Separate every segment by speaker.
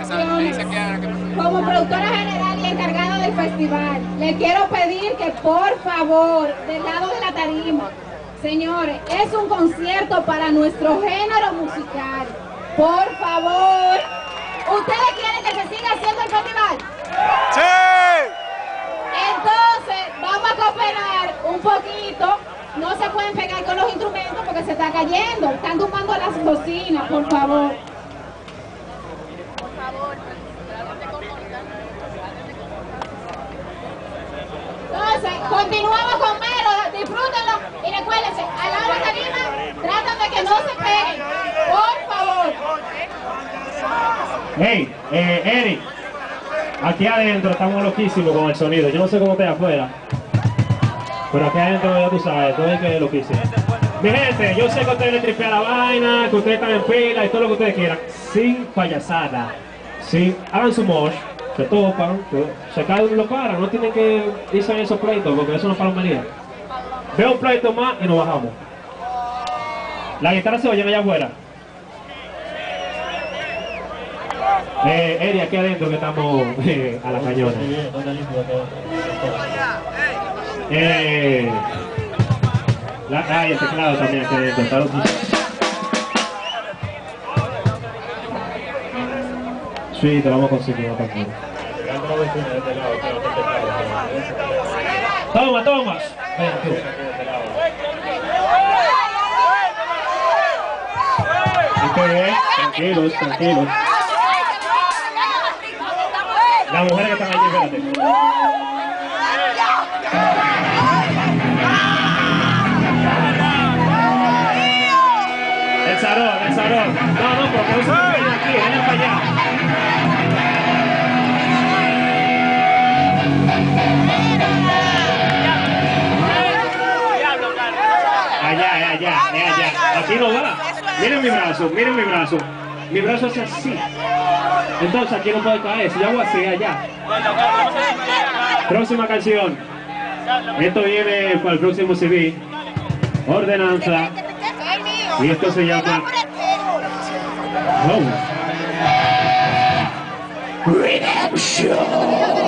Speaker 1: ocasiones, como productora general y encargada del festival, le quiero pedir que por favor, del lado de la tarima, señores, es un concierto para nuestro género musical. Por favor, ¿ustedes quieren que se siga haciendo el festival?
Speaker 2: ¡Sí!
Speaker 1: Entonces, vamos a cooperar un poquito. No se pueden pegar con los instrumentos porque se está cayendo. Están tumbando las bocinas, por favor. Entonces, continuamos con Mero. Disfrútenlo. Y recuérdense, al lado de la tarima, tratan de que no se peguen. Por favor.
Speaker 3: Hey, Eric. Aquí adentro estamos loquísimos con el sonido. Yo no sé cómo te afuera. Pero aquí adentro ya tú sabes, todo es que es loquísimo. Mi gente, yo sé que ustedes le tripean la vaina, que ustedes están en fila y todo lo que ustedes quieran. Sin payasada. Sí, hagan su mosh, se topan, se caen y lo paran. No tienen que irse en esos pleitos porque eso no es palomería. Veo un pleito más y nos bajamos. La guitarra se oye allá afuera. Eri, aquí adentro que estamos a la cañona. Y el teclado también aquí adentro. Está loquísimo. Sí, te lo vamos a conseguir también. Toma, toma. Ven, tú. Tranquilos, tranquilos. Las mujeres que están allí, espérate. El salón. No, porque eso no viene aquí, viene para allá. Allá. Aquí no va. Miren mi brazo. Mi brazo es así. Entonces aquí no puede caer. Si yo hago así, allá. Próxima canción. Esto viene para el próximo CD. Ordenanza. Y esto se llama Redemption.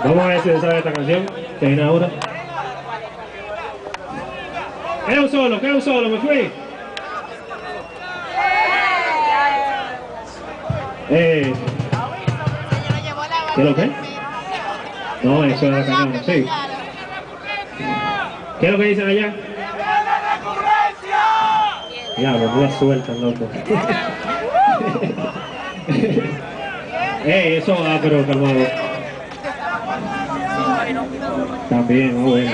Speaker 3: Vamos a ver si se sabe esta canción que viene ahora. Queda un solo, me fui. ¿Qué es lo que? No, eso es la cañón, sí. ¿Qué es lo que dicen allá? Diablo, no la sueltan, loco. Eso va, pero calmado. También, bueno.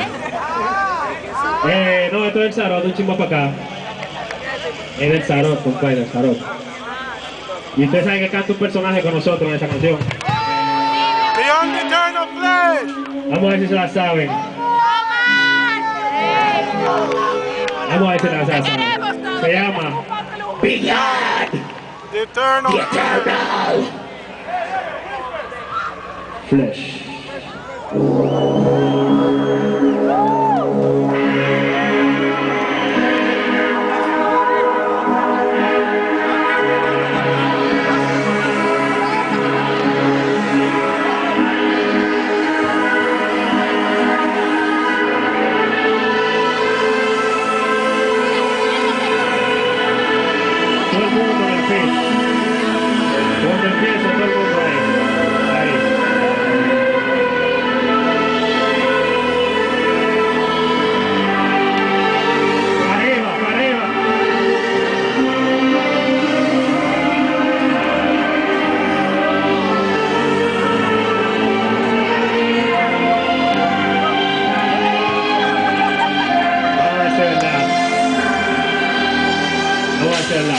Speaker 3: No, esto es el Zarot, un chismo para acá. Es del Zarot, compadre, el Zarot. Y ustedes saben que canta un personaje con nosotros en esa canción.
Speaker 2: Beyond Eternal Flesh.
Speaker 3: Vamos a ver si se la saben. Vamos a ver si se la saben. Se llama Beyond
Speaker 2: The Eternal
Speaker 3: Flesh. Todo el mundo en el fin. Cuando empieza, todo el mundo ahí. Ahí. Arriba, arriba. Vamos a hacerla. Vamos a hacerla.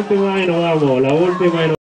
Speaker 3: última y nos vamos. La última y nos